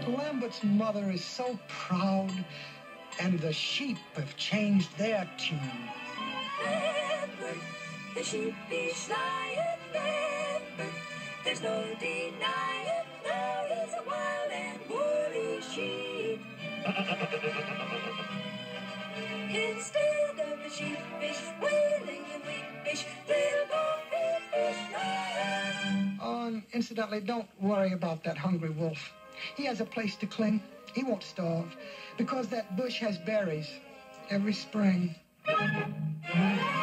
Lambert's mother is so proud, and the sheep have changed their tune. Lambert, the sheepish lion, Lambert, there's no denying, now he's a wild and woolly sheep. Instead of the sheepish, wailing and weepish, little bo-peepish lion. Oh, and incidentally, don't worry about that hungry wolf. He has a place to cling. He won't starve, because that bush has berries every spring.